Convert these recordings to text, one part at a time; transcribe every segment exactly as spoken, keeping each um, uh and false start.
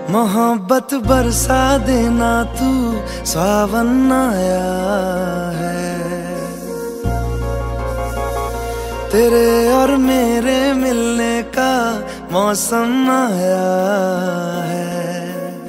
मोहब्बत बरसा देना तू, सावन आया है। तेरे और मेरे मिलने का मौसम आया है।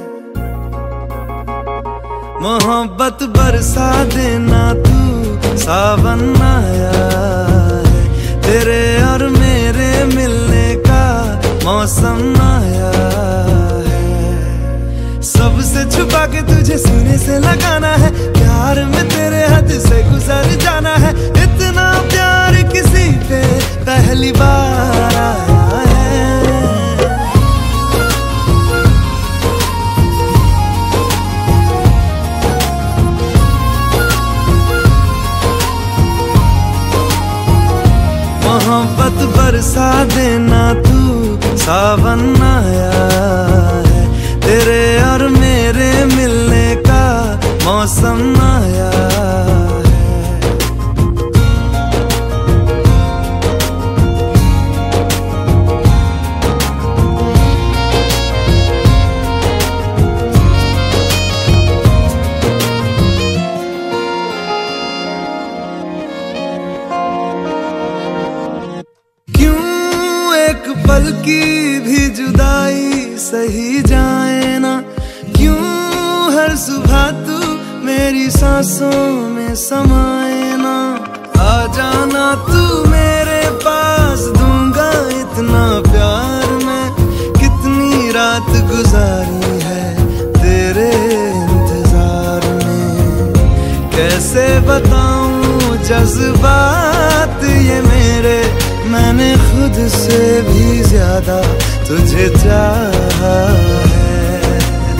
मोहब्बत बरसा देना तू, सावन आया है। तेरे और मेरे मिलने का मौसम आया है। सबसे छुपा के तुझे सीने से लगाना है, प्यार में तेरे हद से गुजर जाना है। इतना प्यार किसी पे पहली बार आया है। मोहब्बत बरसा देना तू, सावन आया है। तेरे और मेरे मिलने का मौसम आया है। क्यों एक पल की भी जुदाई सही जाए ना, क्यों हर सुबह तू मेरी सांसों में समाए ना। आ जाना तू मेरे पास, दूंगा इतना प्यार मैं। कितनी रात गुजारी है तेरे इंतजार में, कैसे बताऊं जज्बात ये मेरे। मैंने खुद से भी ज्यादा तुझे चाहा है।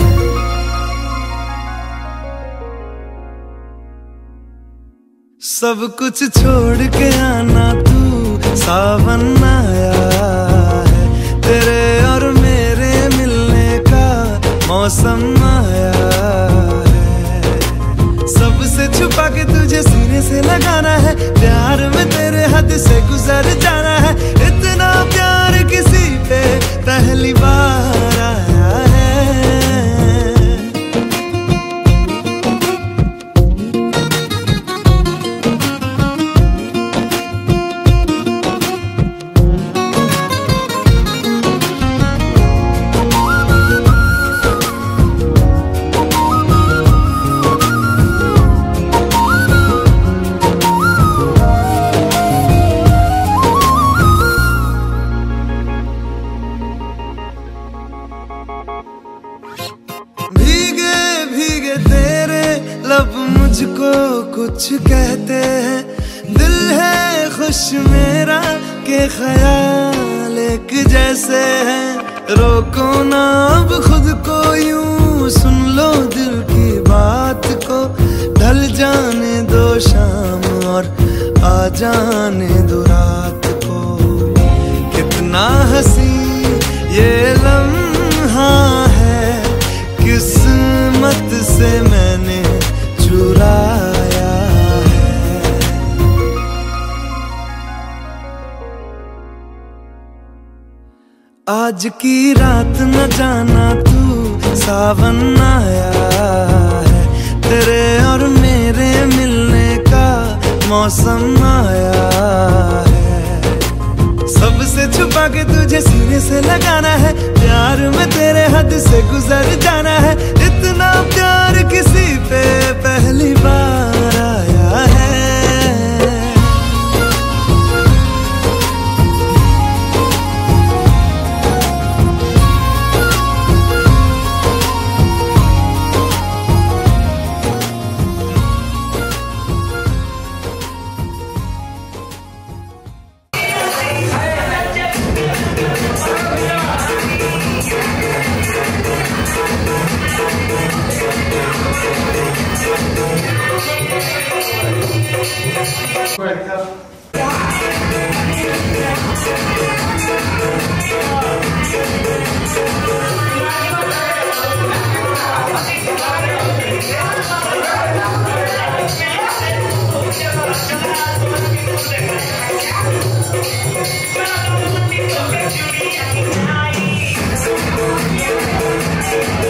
सब कुछ छोड़ के आना तू, सावन आया है। तेरे और मेरे मिलने का मौसम आया है। सबसे छुपा के तुझे सीने से लगाना है, प्यार में तेरे हद से गुजर जाना है। इतना प्यार किसी पे पहली बार आया है। लब मुझको कुछ कहते हैं, दिल है खुश मेरा के ख्याल एक जैसे हैं। रोको ना अब खुद को यूं, सुन लो दिल की बात को। ढल जाने दो शाम और आ जाने दो रात को। कितना हंसी ये लम्हा है, किस्मत से मैंने चुराया है। आज की रात न जाना तू, सावन आया है। तेरे और मेरे मिलने का मौसम आया है। सबसे छुपा के तुझे सीने से लगाना है, प्यार में तेरे हद से गुजर जाना है। इतना प्यार किसी पे पहली बार आया है। Thank you.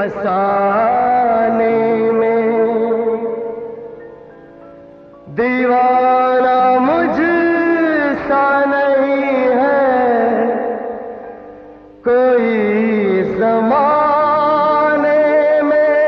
फसाने में। दीवाना मुझसा नहीं है कोई ज़माने में।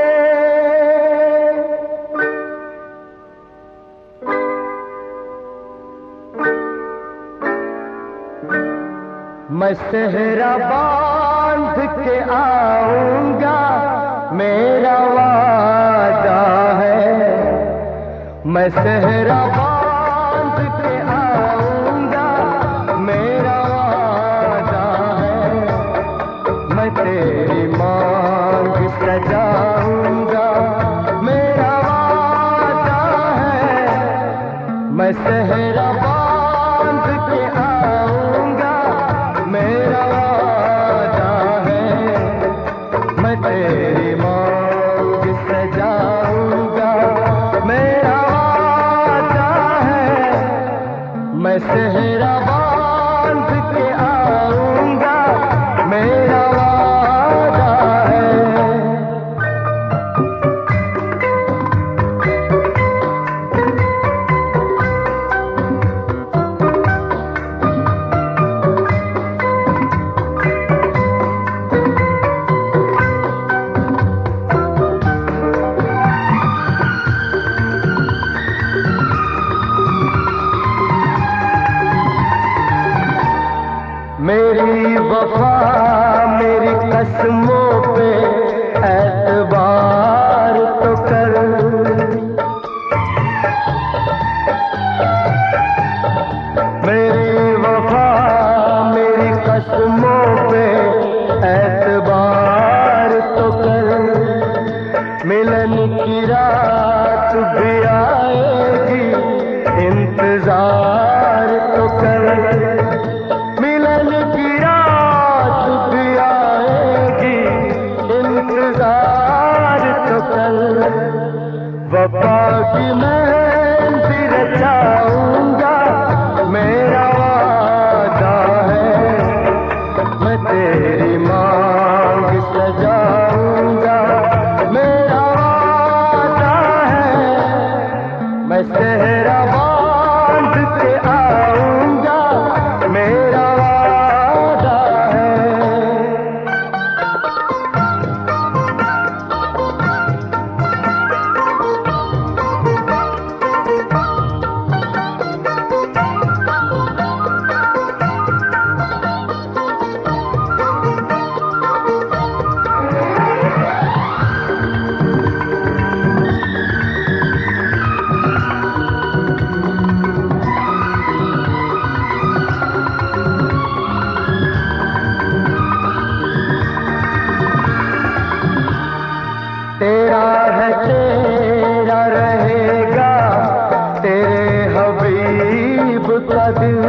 मैं सेहरा बांध के आऊंगा, मेरा वादा है। मैं सेहरा बांध के आऊंगा, मेरा वादा है। मैं तेरी मांग सजाऊंगा, मेरा वादा है। मैं सेहरा बांध के आऊंगा, मेरा वादा है। मैं तेरी मांग सजाऊंगा, मेरा वादा है। मैं सेहरा बांध के आऊंगा, मेरा वादा है। मेरी वफा मेरी कसमों पे एतबार तो कर। मेरी वफा मेरी कसमों पे एतबार तो कर। मिलन की रात भी आएगी, इंतजार तो कर। मिलन की रात भी आएगी, इंतजार तो कर। वफा की मेहंदी रचाऊंगा, मेरा वादा है। मैं तेरी मांग सजाऊंगा, मेरा वादा है। मैं सेहरा बांध के आऊंगा, मेरा वादा है। तेरा है तेरा रहेगा, तेरे हबीब का दिल।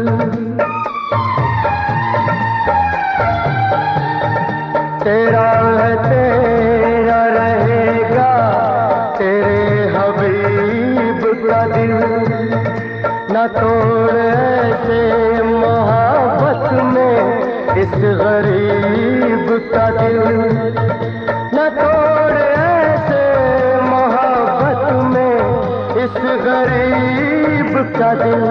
तेरा है तेरा रहेगा, तेरे हबीब का दिल। न तोड़ ऐसे मोहब्बत में इस गरीब का दिल। न तोड़ ऐसे मोहब्बत में इस गरीब का दिल।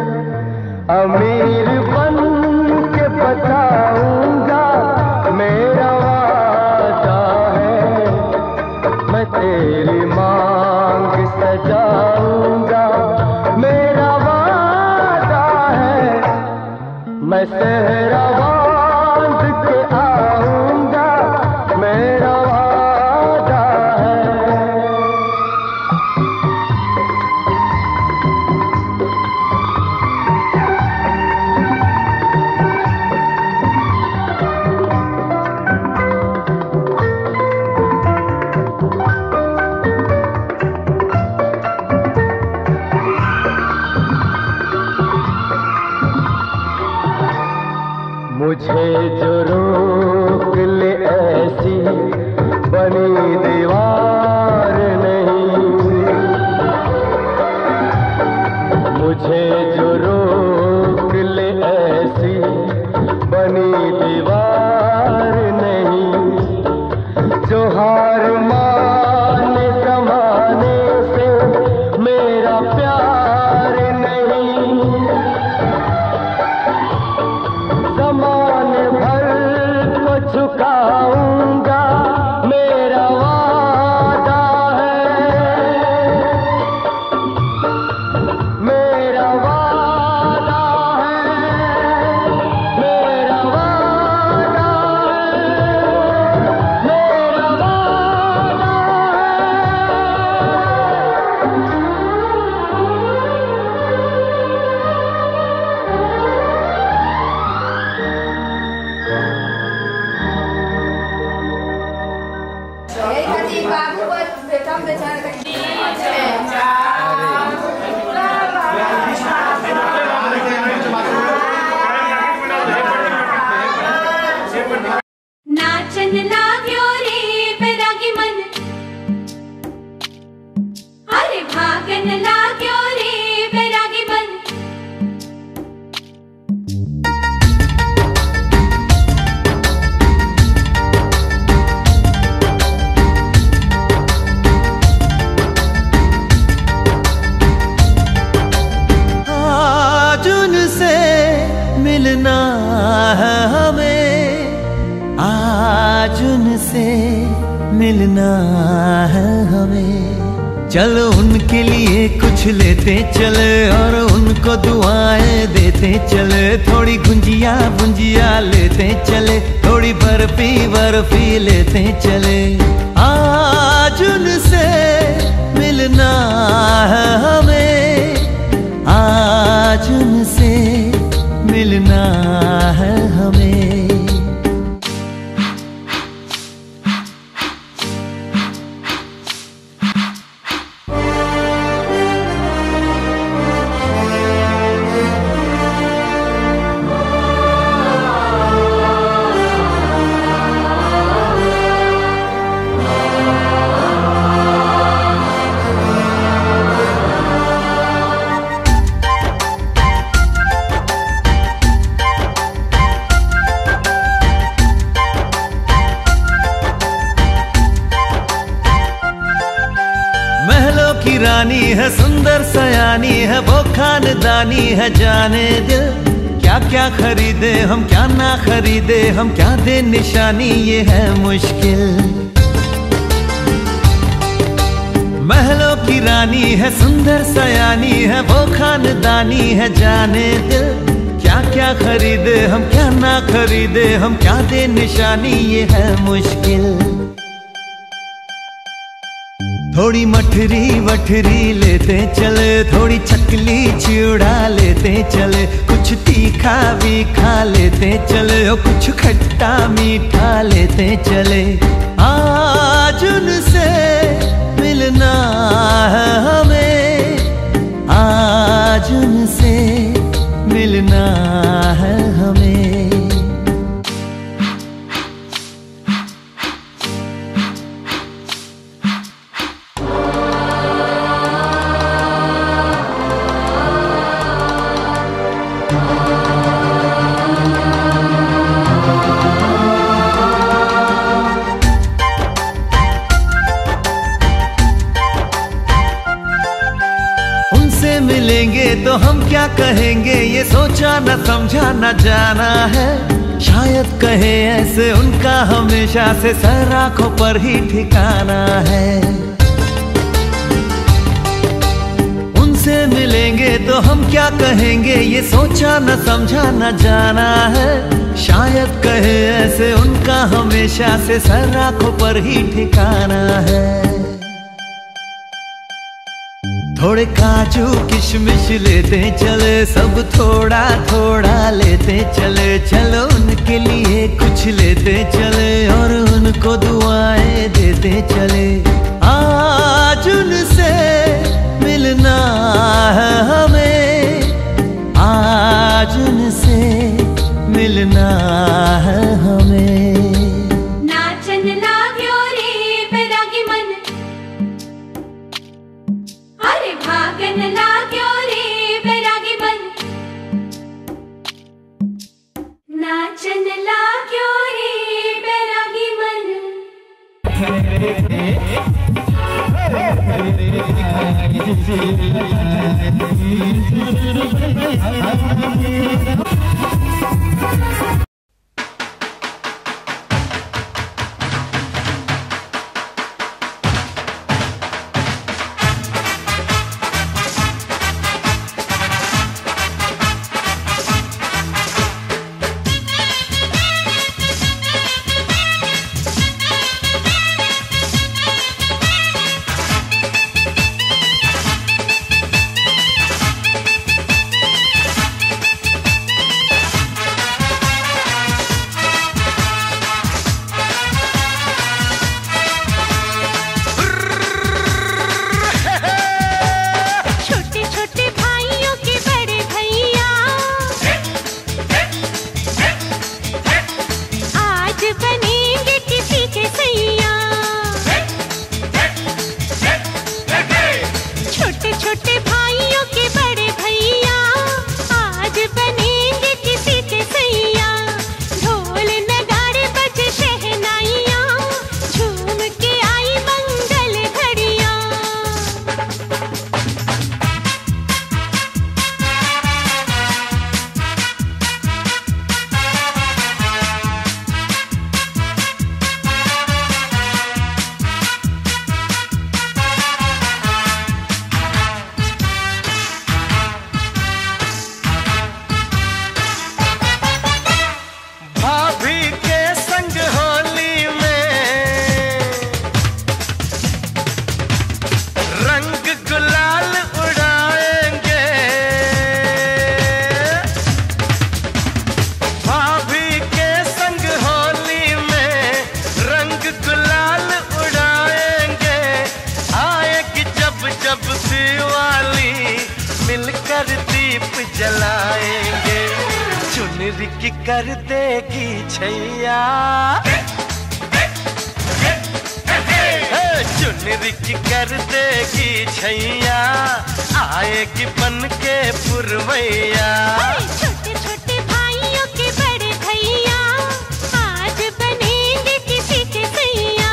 अमीर बन के बताऊंगा, मेरा वादा है। मैं तेरी मांग सजाऊंगा, मेरा वादा है। मैं सेहरा बांध के आऊंगा, मेरा वादा है। मुझे जो रोक ले ऐसी बनी दीवार नहीं। मुझे जो रोक ले ऐसी बनी दीवार नहीं। जो मिलना है हमें, आज उनसे मिलना है हमें। चलो उनके लिए कुछ लेते चले और उनको दुआएं देते चले। थोड़ी गुंजिया गुंजिया लेते चले, थोड़ी बर्फी बर्फी लेते चले। आज उनसे मिलना है हमें, आज उनसे मिलना है हमें। की रानी है, सुंदर सयानी है, वो खानदानी है। जाने दिल क्या क्या खरीदे हम, क्या ना खरीदे हम, क्या दे निशानी, ये है मुश्किल। महलों की रानी है, सुंदर सयानी है, वो खानदानी है। जाने दिल क्या क्या खरीदे हम, क्या ना खरीदे हम, क्या दे निशानी, ये है मुश्किल। थोड़ी मठरी वठरी लेते चले, थोड़ी चकली चिड़ा लेते चले। कुछ तीखा भी खा लेते चले, और कुछ खट्टा मीठा लेते चले। आज उनसे मिलना है हमें, आज उनसे मिलना है हमें। मिलेंगे तो हम क्या कहेंगे, ये सोचा न समझा न जाना है। शायद कहे ऐसे उनका हमेशा से सर आंखों पर ही ठिकाना है। उनसे मिलेंगे तो हम क्या कहेंगे, ये सोचा न समझा न जाना है। शायद कहे ऐसे उनका हमेशा से सर आंखों पर ही ठिकाना है। थोड़े काजू किशमिश लेते चले, सब थोड़ा थोड़ा लेते चले। चलो उनके लिए कुछ लेते चले और उनको दुआएं देते चले। आज उनसे मिलना है हमें, आज उनसे मिलना है हमें। नाचन लाग्यो रे बैरागी मन, अरे भागन लाग्यो रे बैरागी मन। नाचन लाग्यो रे बैरागी मन। जलाएंगे, चुनरी की कर देगी छैया, चुनरी की कर देगी छैया, आएगी बन के पुरवैया। छोटे छोटे भाइयों के बड़े भैया आज बनेंगे किसी के सैया।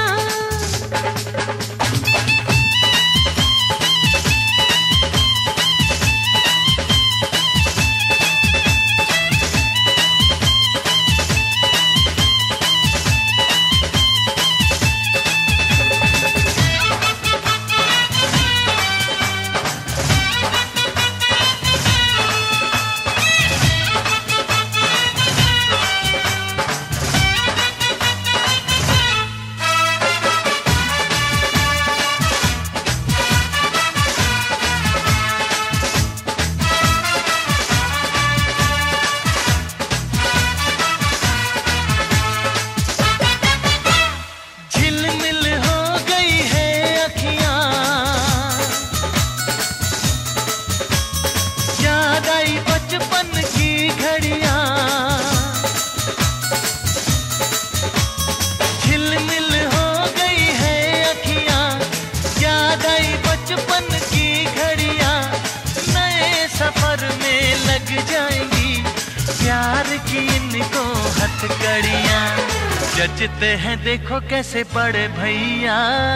जचते हैं देखो कैसे बड़े भैया,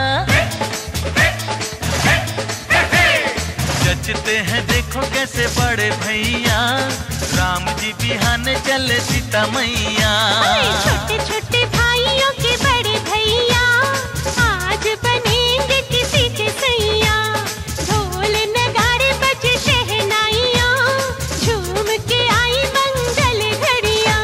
जचते हैं देखो कैसे बड़े भैया, राम जी बिहाने चले सीता मैया। छोटे छोटे भाइयों के बड़े भैया आज बनेंगे किसी के सैया। ढोल नगाड़े बजे शहनाइयाँ, झूम के आई मंगल घड़ियाँ।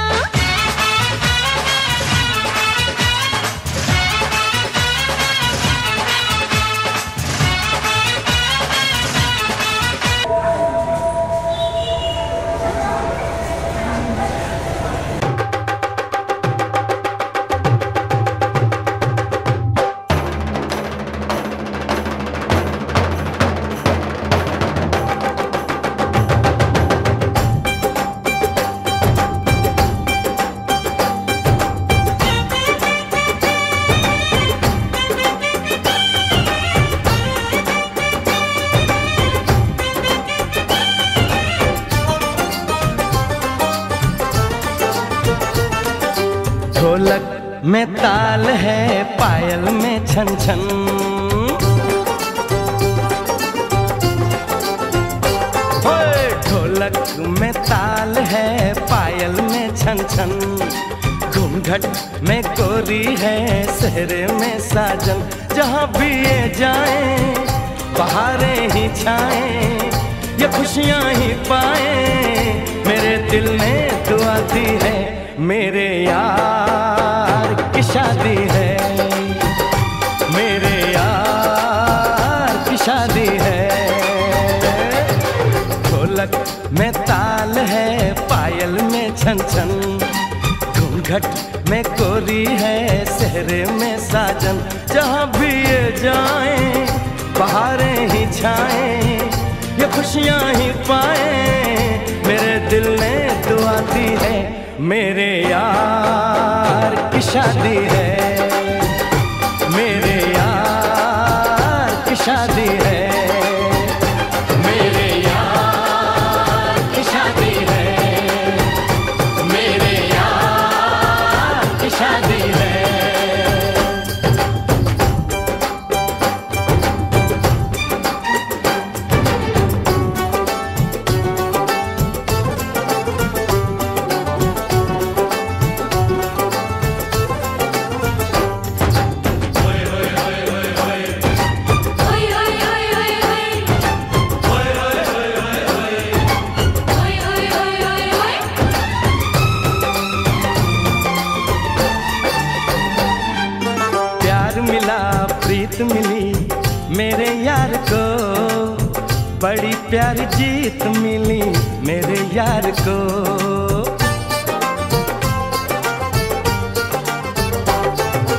ढोलक में ताल है, पायल में छन छन, ढोलक में ताल है, पायल में छन छन, घूंघट में गोरी है, सेहरे में साजन। जहाँ भी ये जाए बहारें ही छाए, ये खुशियाँ ही पाए, मेरे दिल ने दुआ दी है, मेरे यार की शादी है, मेरे यार की शादी है। ढोलक में ताल है, पायल में छन छन, घूंघट में कोरी है, सेहरे में साजन। जहाँ भी ये जाए बहारें ही छाए, ये खुशियाँ ही पाए, मेरे दिल ने दुआ दी है, मेरे यार की शादी है, मेरे यार की शादी है, मेरे यार की शादी है, मेरे यार की शादी है। प्रीत मिली मेरे यार को, बड़ी प्यारी जीत मिली मेरे यार को।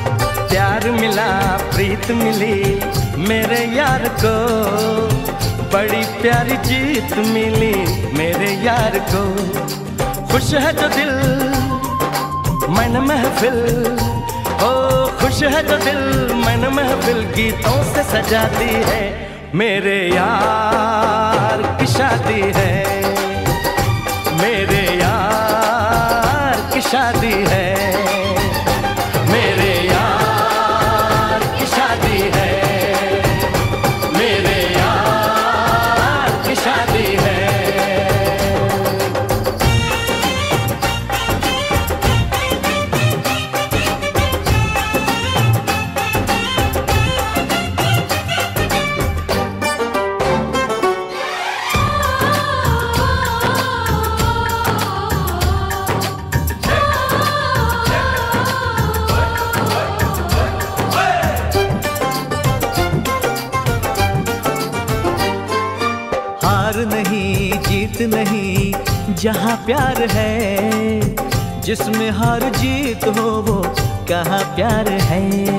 प्यार मिला प्रीत मिली मेरे यार को, बड़ी प्यारी जीत मिली मेरे यार को। खुश है जो दिल मन महफिल, ओ खुश है जो दिल मन महफिल गीतों से सजाती है। मेरे यार की शादी है, मेरे यार की शादी है, मेरे यार की शादी है, मेरे यार की शादी है। हार नहीं जीत नहीं जहाँ प्यार है, जिसमें हार जीत हो वो कहाँ प्यार है।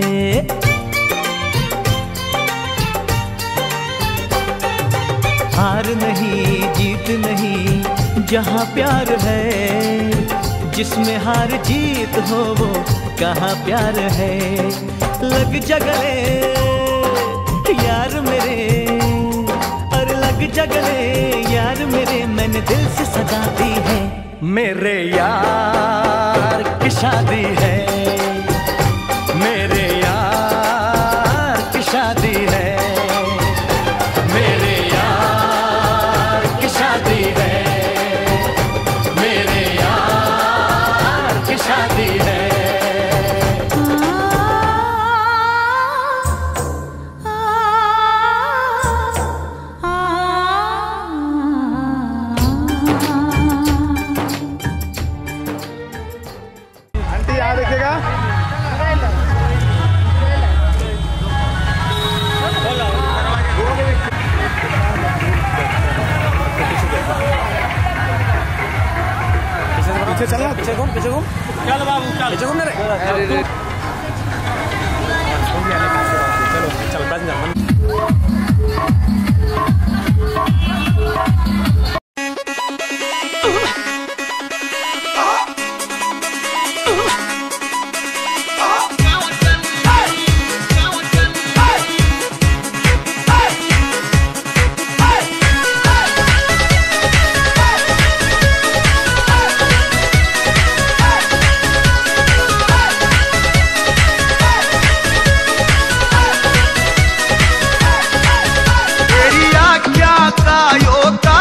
हार नहीं जीत नहीं जहाँ प्यार है, जिसमें हार जीत हो वो कहाँ प्यार है। लग जा गले यार मेरे, और लग जा गले यार मेरे, मैंने दिल से सजा दी है। मेरे यार की शादी है, मेरे यार की शादी है, मेरे यार की शादी है, मेरे यार की शादी है। पीछे चल, पीछे घूम, पीछे घूम, चल बाबू चल, पीछे घूम रे। चलो चल बस जा। का योता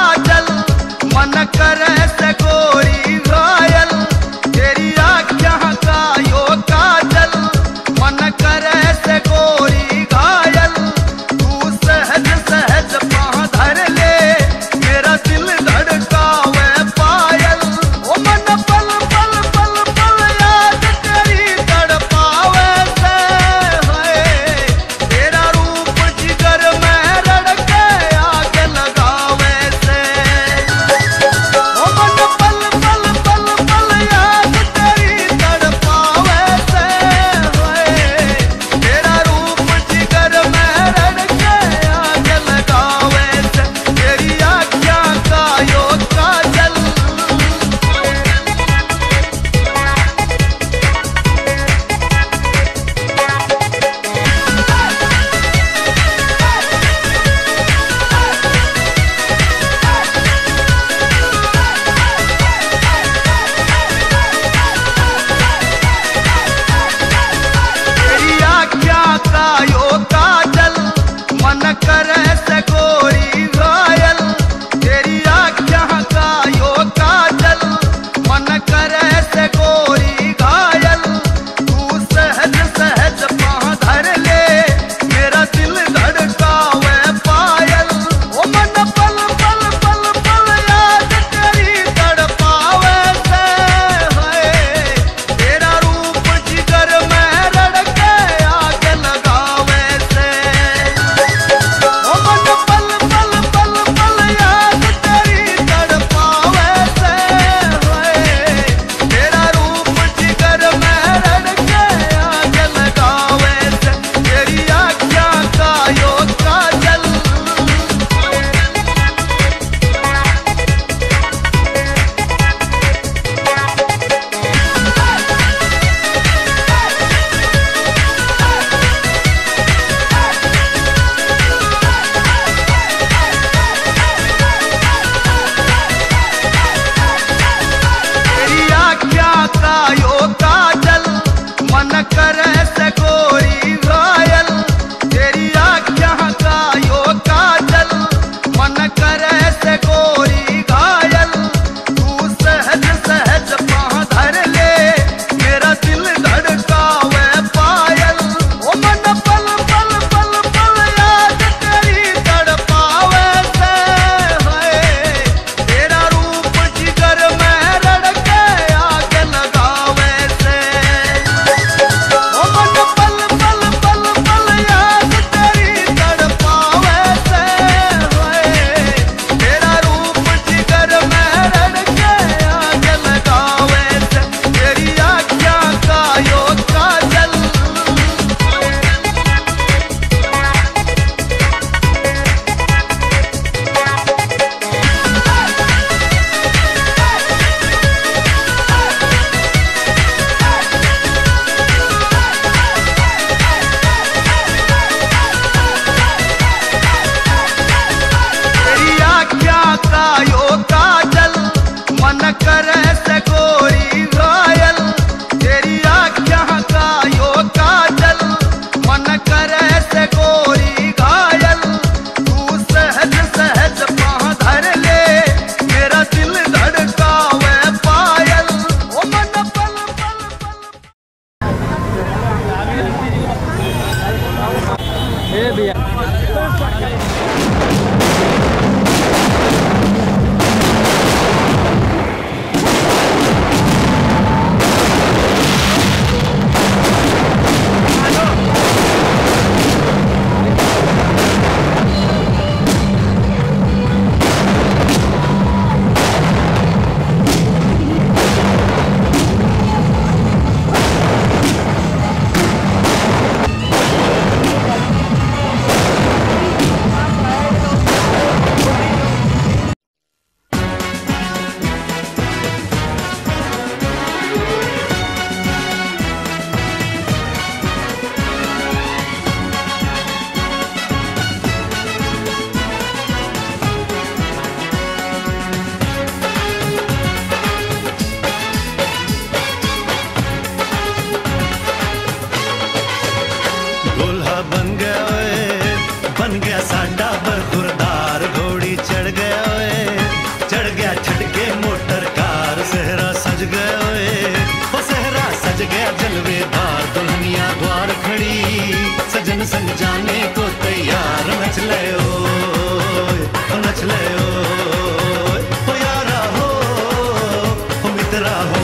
गए ओए, ओ सहरा सज गया जलवेदार, दुल्हनिया द्वार खड़ी, सजन संग जाने को तैयार। नच ले ओए, ओ नच ले ओए, ओ यारा हो, ओ मित्रा हो।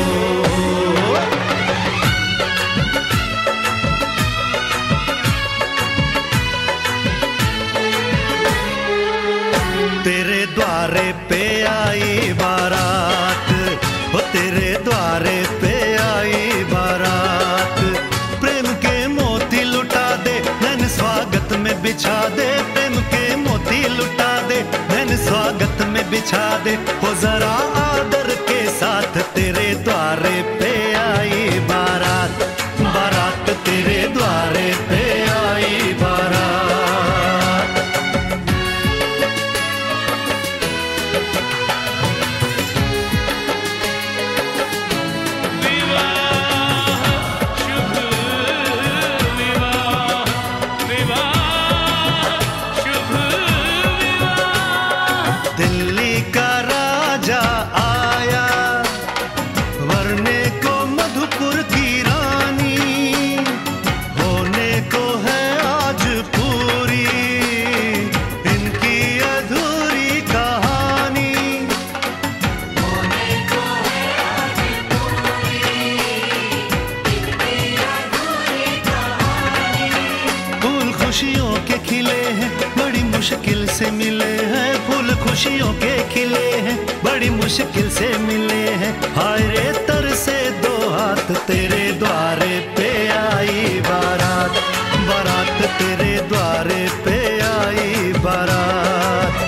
तेरे द्वारे पे आई बारात, वो तेरे द्वारे पे आई बारात, प्रेम के मोती लुटा दे नैन स्वागत में बिछा दे, प्रेम के मोती लुटा दे नैन स्वागत में बिछा दे। वो जरा आदर के साथ तेरे द्वारे पे आई बारात, बारात तेरे द्वारे पे आई बारात। दिल्ली का राजा आया, वरने को मधुपुर की रानी, होने को है आज पूरी इनकी अधूरी कहानी। होने को है आज पूरी इनकी अधूरी कहानी। फूल खुशियों के खिले हैं, बड़ी मुश्किल से मिले हैं, फूल खुशियों के खिले हैं, बड़ी मुश्किल से मिले हैं। हाय रे तर से दो हाथ तेरे द्वारे पे आई बारात, बारात तेरे द्वारे पे आई बारात।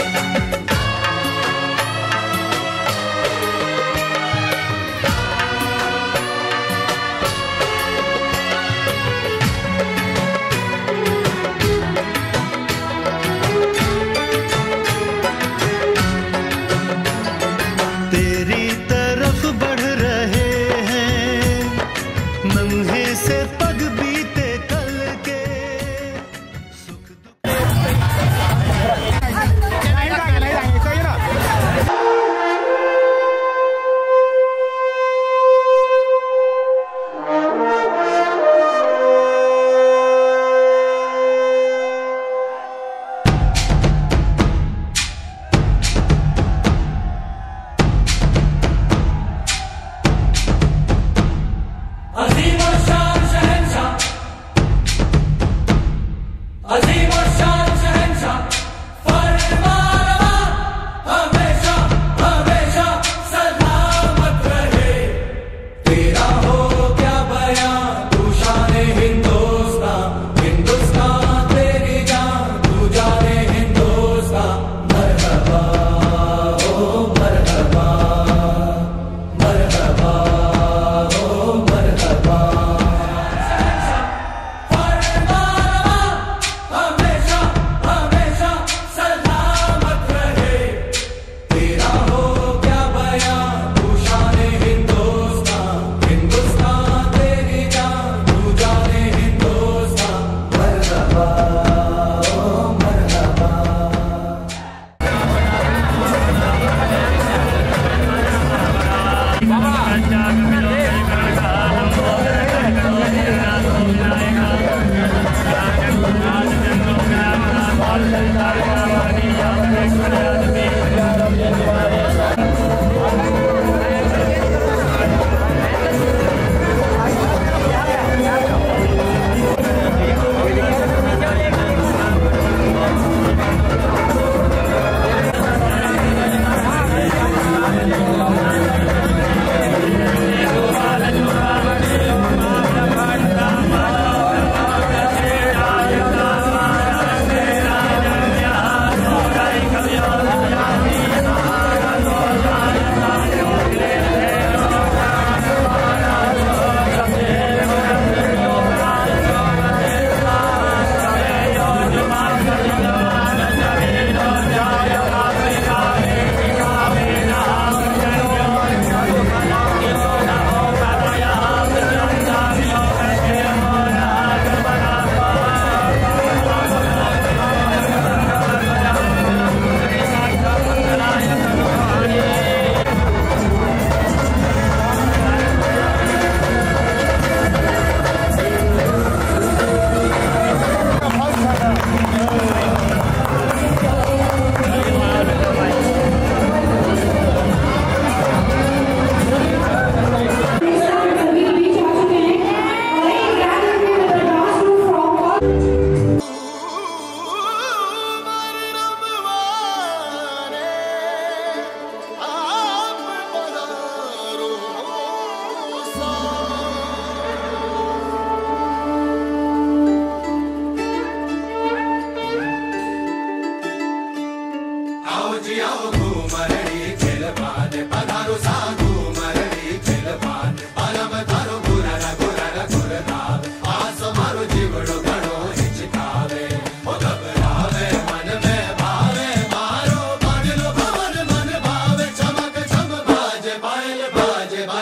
तेरी तरफ बढ़ रहे हैं नन्हे से पग बीते कल के सुख दुख। अजीम और शान शहंशाह, अजीम और शान शहंशाह, फरमानवा हमेशा हमेशा सलामत रहे। तेरा हो क्या बयां तू शाने हिंदुस्तान, हिंदुस्तान तेरी जान तू जाने हिंदुस्तान। मरहबा ओ मरहबा, मरहबा ओ मरहबा। हमेशा हमेशा सलामत रहे। तेरा हो क्या बयां तू शाने हिंदुस्तान, हिंदुस्तान तेरी जान तू जाने हिंदुस्तान। मरहबा ओ मरहबा।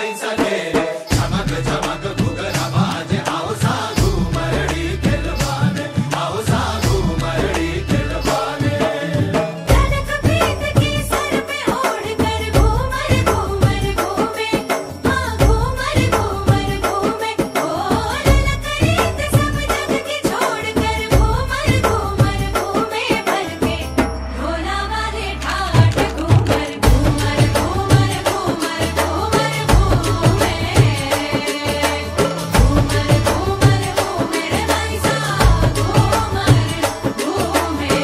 भाई सगे झमक झमक घुघरा बाजे आओ साधु मरड़ी खिलवाने आओ साधु मरड़ी खिलवाने कनक प्रीत के सर पे ओढ़ कर घूमर घूमर घूमे हाँ घूमर घूमर घूमे ओ ललक रीत सब जग की छोड़ कर घूमर घूमर घूमे भर के ढोला वाले ठाठ घूमर घूमर घूमर घूमर घूमर घूमे घूमर घूमर घूमे रे भाई साहब घूमर घूमे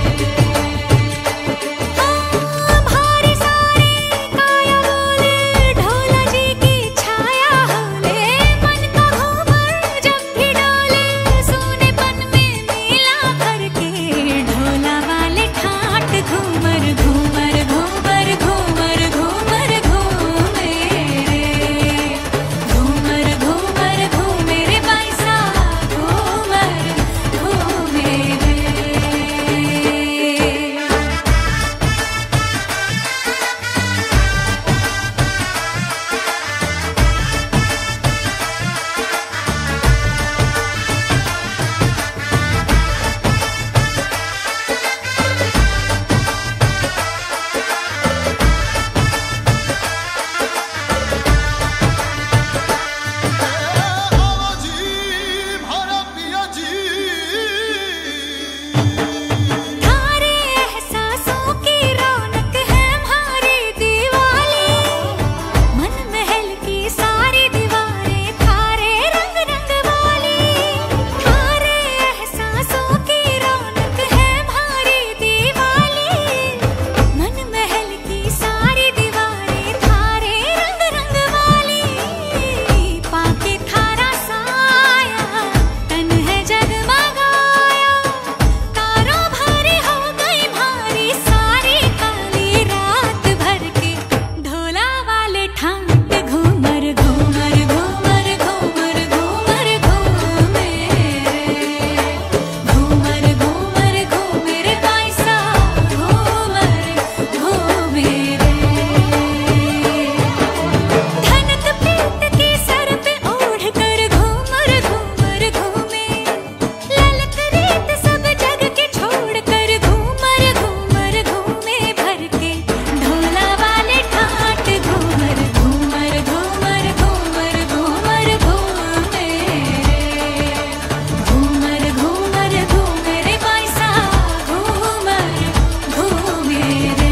भारी सारे काया बोले ढोला जी की छाया होले मन का घूमर जब भी डोले सोनेपन में मेला भर के ढोला वाले ठाठ घूमर घूमर घूमर घूमर घूमर घूमे घूमर घूमर घूमे रे भाई साहब घूमर घूमे थारे एहसासों की रौनक है हमारी दीवाली मन महल की सारी दीवारें थारे रंग रंग वाली थारे एहसासों की रौनक है हमारी दीवाली मन महल की सारी दीवारें थारे रंग रंग वाली पाके थारा साया तन है जगमगाया तारों भरी हो गई भारी सारी काली रात भर के ढोला वाले ठाट घूमर घूमर घूमर घूमर घूमर घूमे घूमर घूमर घूमे रे भाई साहब घूमर घूमे धनक प्रीत के सर पे ओढ़ कर घूमर घूमर घूमे ललक रीत सब जग के छोड़ कर घूमर घूमर घूमे भर के ढोला वाले ठाट घूमर घूमर घूमर घूमर घूमर घूमे घूमर घूमर घूमे रे भाई साहब घूमर घूमे रे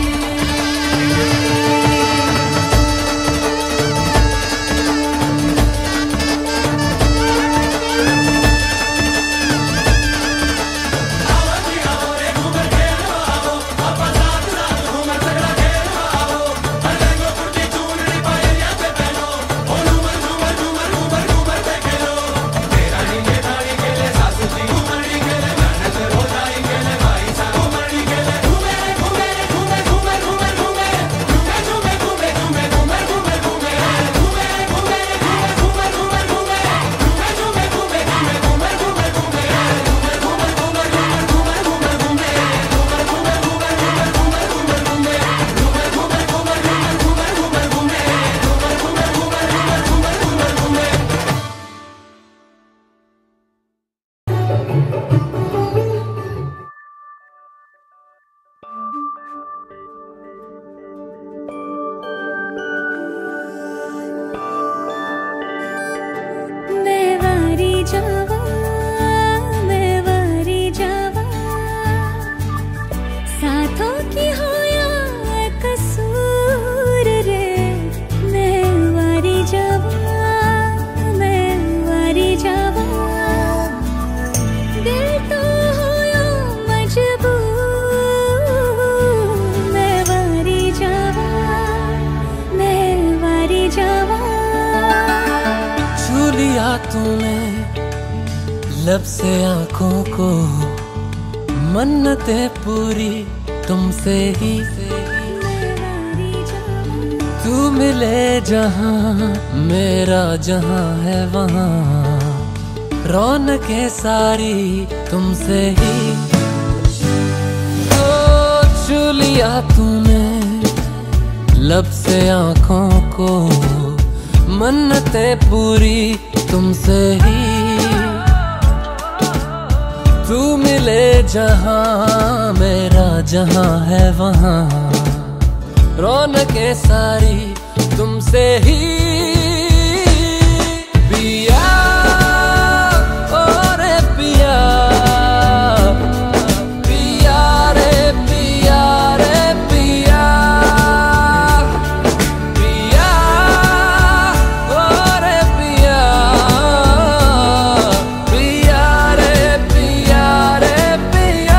मैं वारी जावा मैं वारी जावा साथों की होया कसूर रे मैं वारी जावा मैं वारी जावा दिल तो होया मजबूर मैं वारी जावा मैं वारी जावा छू लिया तूने लब से आंखों को मन्नतें पूरी तुमसे ही तू मिले जहां मेरा जहां है वहां रौनकें सारी तुमसे ही तो छू लिया तूने लब से आंखों को मन्नतें पूरी तुमसे ही, तू मिले जहां मेरा जहां है वहां, रौनकें सारी तुमसे ही। पिया ओ रे पिया, पिया रे पिया रे पिया, पिया ओ रे पिया, पिया रे पिया रे पिया।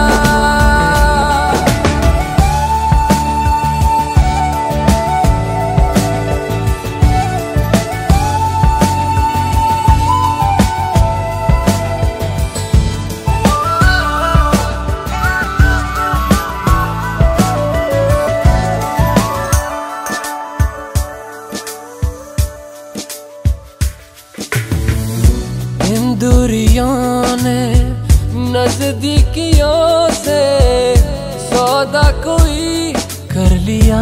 इन दूरियों ने नजदीकियों से सौदा कोई कर लिया,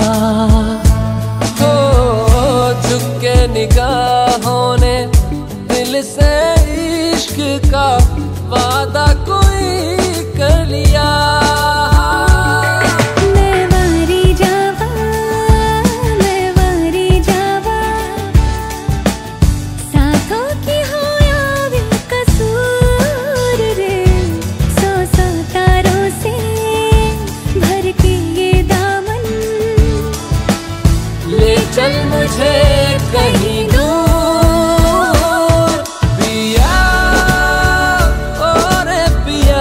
हो झुके निगाहों ने दिल से इश्क का वादा कोई कर लिया। मैं वारी जावा, मैं वारी जावा, साथों की हो या बेकसूर रे, सौ सौ तारों से भर के ये दामन, ले चल मुझे कहीं दूर, पिया ओ रे पिया,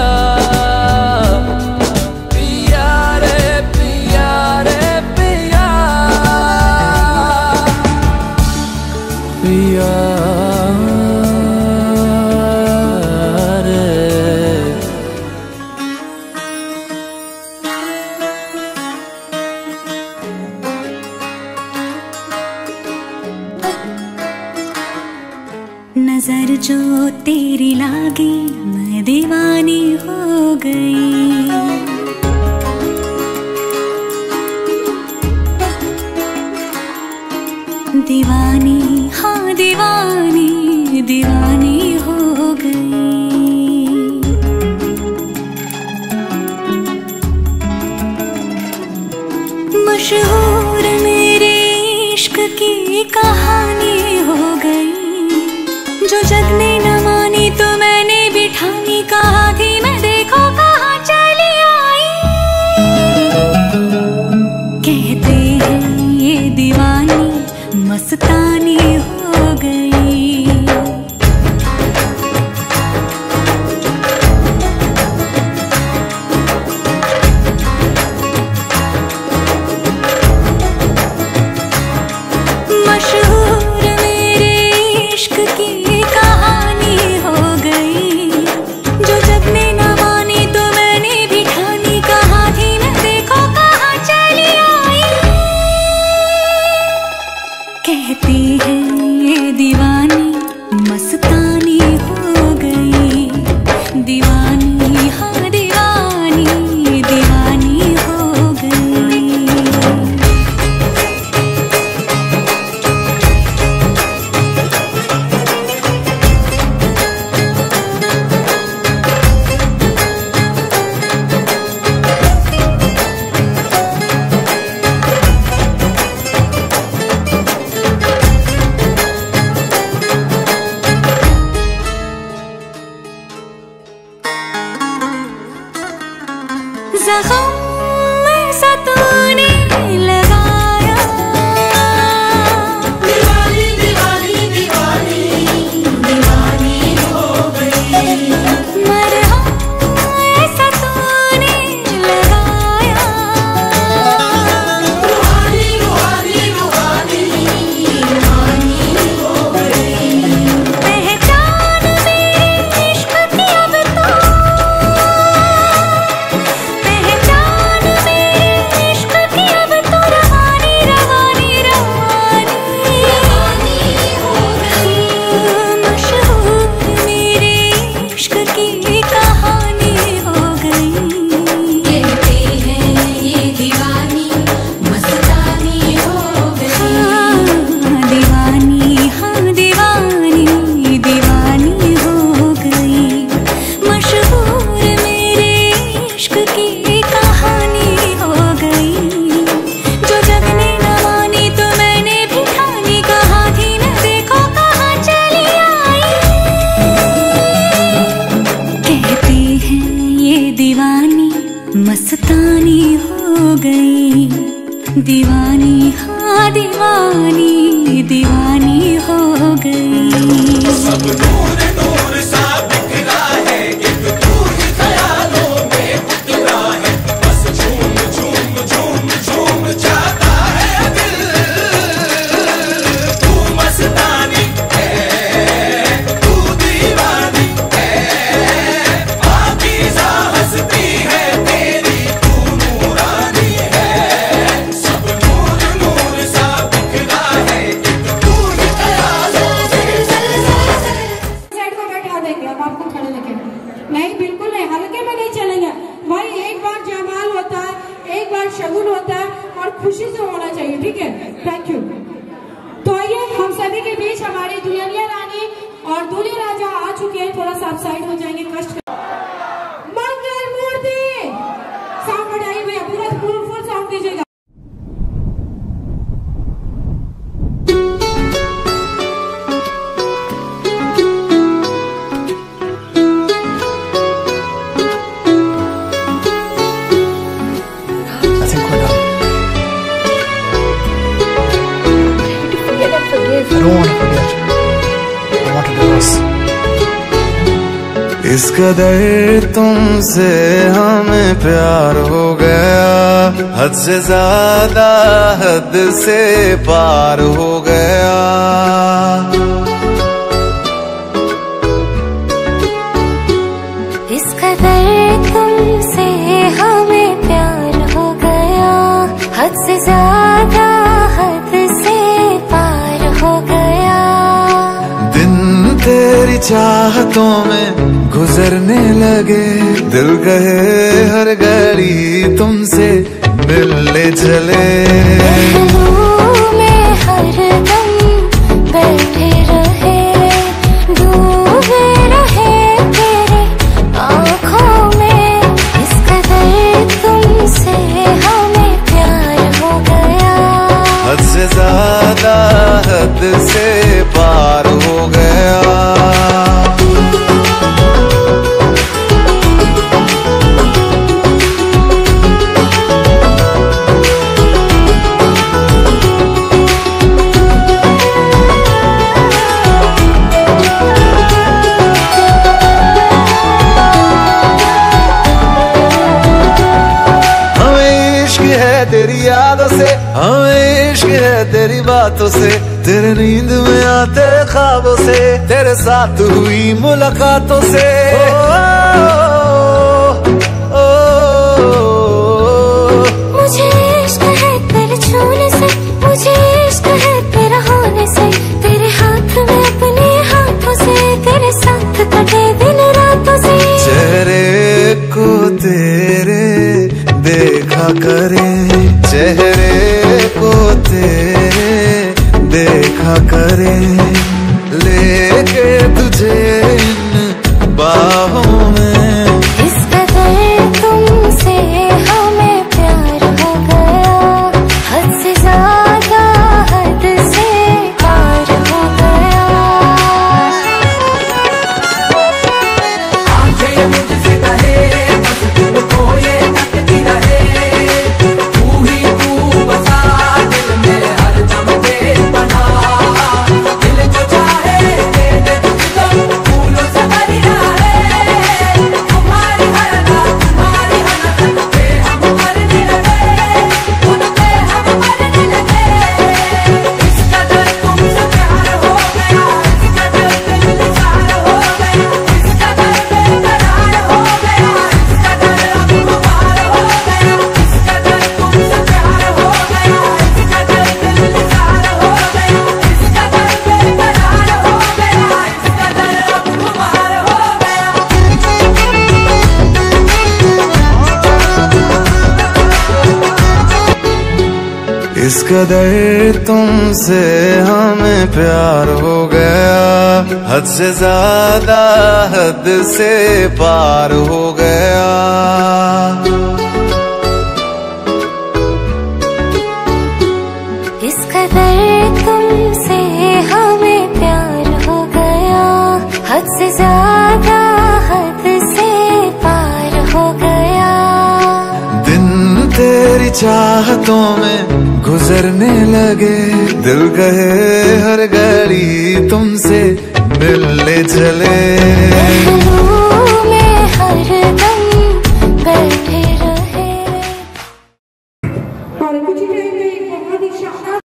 पिया रे पिया रे पिया, पिया रे। नजर जो तेरी लागी मैं दीवानी हो गई, दीवानी हाँ दीवानी दीवानी हो गई। मशहूर मेरे इश्क की कहानी हो गई, जो जग ने न मानी तो मैंने भी ठानी, कहा थी मैं देखो कहाँ चली आई। कहते हैं ये दीवानी मस्तानी हो गई। मशहूर मेरे इश्क की कहानी हो गई, जो जग ने न मानी तो मैंने भी ठानी, कहा थी मैं देखो कहाँ चली आई। कहती है ये दीवानी I don't want to forget. I want to do this. इस कदर तुमसे हमें प्यार हो गया, हद से ज्यादा हद से पार हो गया। इस कदर तुमसे हमें प्यार हो गया, हद से ज्यादा हद से पार हो गया। दिन तेरी चाहतों में गुजरने लगे, दिल कहे हर घड़ी तुमसे मिलने चले। पहलू में हर दम बैठे रहे, डूबे रहे तेरे आँखों में। इस कदर तुमसे हमें प्यार हो गया, हद से ज्यादा हद से पार हो गया। तेरी यादों से हमें इश्क है, तेरी बातों से, तेरे नींद में आते ख्वाबों से, तेरे साथ हुई मुलाकातों से। ओ, ओ, ओ, मुझे इश्क है तेरे छूने से, मुझे इश्क है तेरा होने से, तेरे हाथ में अपने हाथों से, तेरे साथ कटे दिन रातों से। चेहरे को तेरे देखा करे, चेहरे को तेरे देखा करे, लेके तुझे इन बाहों में। इस कदर तुमसे हमें प्यार हो गया, हद से ज्यादा हद से पार हो गया। आंखें मुझसे कहे बस तुमको ये तकती रहे, तू ही तू बसा दिल में हर दम दे बना। दिल जो चाहे दे दे तुझको, फूलों से भरिया है। तुम्हारी हर रात तुम्हारी हर रात पे हम मरने लगे, खुद पे हम मरने लगे। इस कदर तुमसे प्यार हो गया, इस कदर दिल निसार हो गया, इस कदर बेकरार हो गया, इस कदर अब खुमार हो गया। इस कदर तुमसे प्यार हो गया, इस कदर दिल निसार हो गया, इस कदर बेकरार हो गया, इस कदर अब खुमार हो गया। इस कदर तुमसे हमें प्यार हो गया, हद से ज्यादा हद से पार हो गया। इस कदर तुमसे हमें प्यार हो गया, हद से ज्यादा हद से पार हो गया। दिन तेरी चाहतों में गुजरने लगे, दिल कहे हर घड़ी तुमसे मिलने चले। पहलू में हर दम बैठे रहे। और कुछ ही टाइम में एक बहुत ही शानदार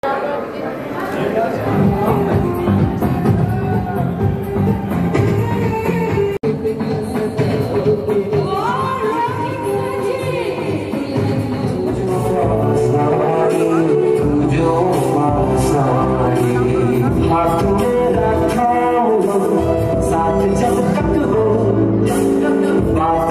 साथ जब तक हो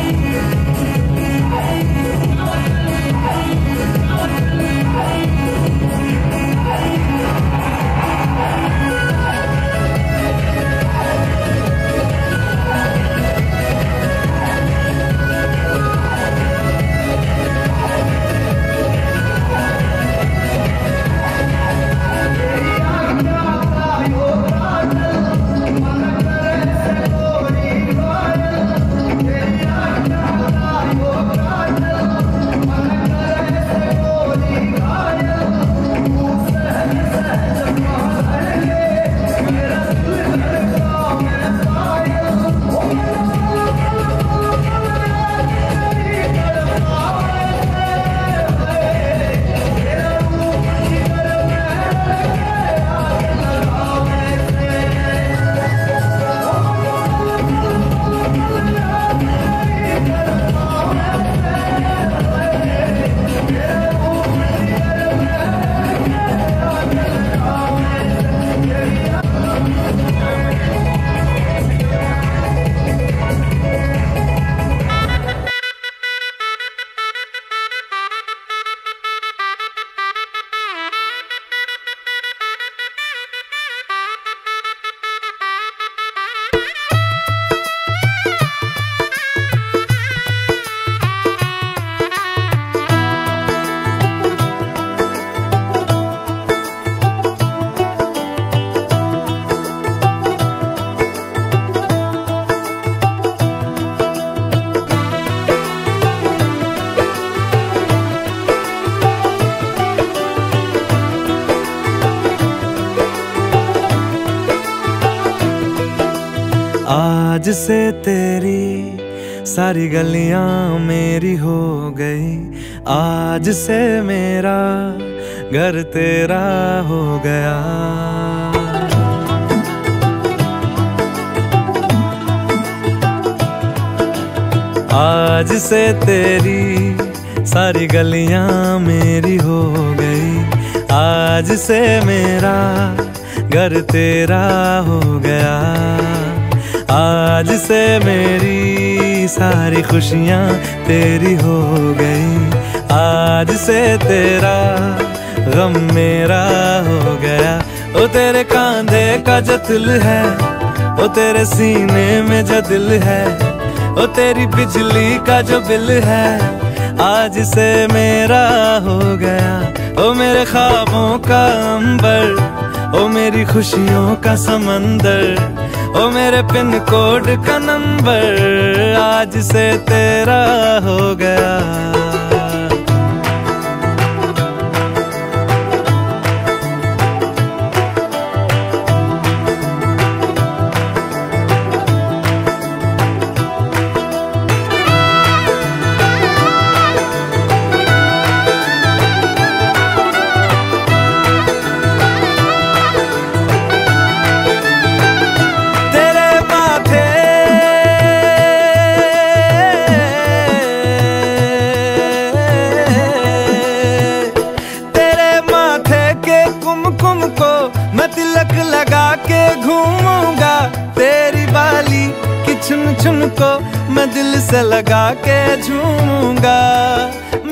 आज से तेरी सारी गलियां मेरी हो गई, आज से मेरा घर तेरा हो गया। आज से तेरी सारी गलियां मेरी हो गई, आज से मेरा घर तेरा हो गया। आज से मेरी सारी खुशियां तेरी हो गई, आज से तेरा गम मेरा हो गया। ओ तेरे कांधे का जो दिल है, ओ तेरे सीने में जो दिल है, ओ तेरी बिजली का जो बिल है, आज से मेरा हो गया। ओ मेरे ख्वाबों का अंबर, ओ मेरी खुशियों का समंदर, ओ मेरे पिन कोड का नंबर, आज से तेरा हो गया। तिलक लगा के घूमूंगा, तेरी बाली की चुन चुन को मैं दिल से लगा के झूमूंगा।